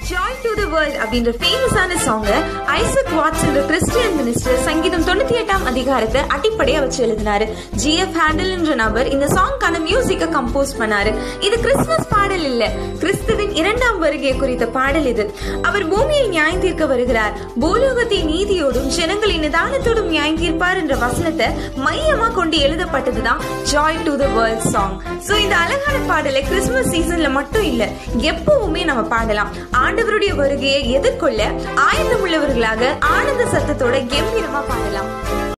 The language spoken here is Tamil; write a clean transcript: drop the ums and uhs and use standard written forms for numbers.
Joy to the World அப்படின்ற ஃபேமஸான சாங் ஐசக் வாட்ஸ் என்ற கிறிஸ்டியன் மினிஸ்டர் சங்கீதம் 98ஆம் அதிகாரத்தை அடிப்படையா வச்சு எழுதினாரு. ஜிஎஃப் ஹேண்டல் என்ற நபர் இந்த சாங்கான மியூசிக்கை கம்போஸ் பண்ணாரு. இது கிறிஸ்துமஸ் பாடல் இல்ல, கிறிஸ்துவின் 2ஆம் வருகை குறித்த பாடல் இது. அவர் பூமியை நியாயம் தீர்க்க வருகிறார், பூலோகத்தை நீதியோடும் ஜனங்களின் நிதானத்தோடும் நியாயம் தீர்ப்பார் என்ற வசனத்தை மையமா கொண்டு எழுதப்பட்டதுதான் joy to the world song. So இந்த அழகான பாடலை கிறிஸ்துமஸ் சீசன்ல மட்டும் இல்ல, எப்பவுமே நம்ம பாடலாம். ஆண்டவருடைய வருகையை எதிர்கொள்ள ஆயத்தம் உள்ளவர்களாக ஆனந்த சத்தத்தோட கம்பீரமா பாடலாம்.